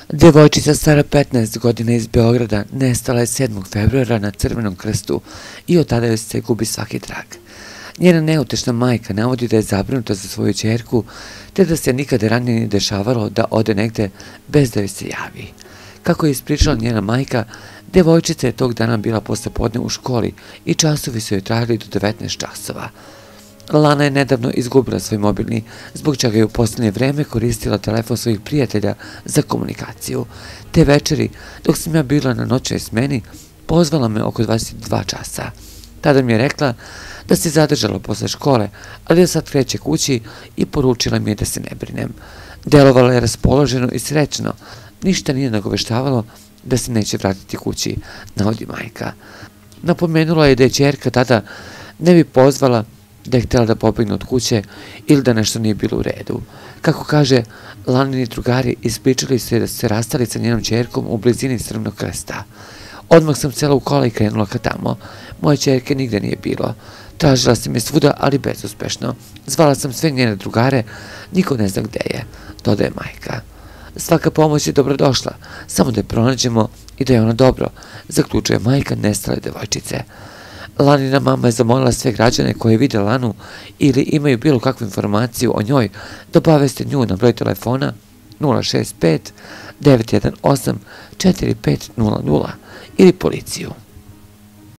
Djevojčica stara 15 godina iz Beograda nestala je 7. februara na Crvenom krstu i od tada joj se gubi svaki trag. Njena neutešna majka navodi da je zabrinuta za svoju ćerku, te da se nikada ranije nije dešavalo da ode negde bez da joj se javi. Kako je ispričala njena majka, djevojčica je tog dana bila posle podne u školi i časovi su joj trajali do 19 časova. Lana je nedavno izgubila svoj mobilni, zbog čega je u posljednje vreme koristila telefon svojih prijatelja za komunikaciju. Te večeri, dok sam ja bila na noćnoj smeni, pozvala me oko 22 časa. Tada mi je rekla da se zadržala posle škole, ali da sad kreće kući i poručila mi je da se ne brinem. Delovala je raspoloženo i srećno, ništa nije nagoveštavalo da se neće vratiti kući, navodi majka. Napomenula je da je ćerka tada ne bi pozvala da je htjela da pobegne od kuće ili da nešto nije bilo u redu. Kako kaže, Lanini drugari ispričali su je da su se rastali sa njenom ćerkom u blizini Crvenog krsta. Odmah sam sela u kola i krenula ka tamo. Moje ćerke nigde nije bilo. Tražila sam je svuda, ali bezuspešno. Zvala sam sve njene drugare, niko ne zna gde je, dodaje majka. Svaka pomoć je dobrodošla, samo da je pronađemo i da je ona dobro, zaključuje majka nestale devojčice. Lanina mama je zamolila sve građane koji vide Lanu ili imaju bilo kakvu informaciju o njoj da obaveste nju na broj telefona 065 918 4500 ili policiju.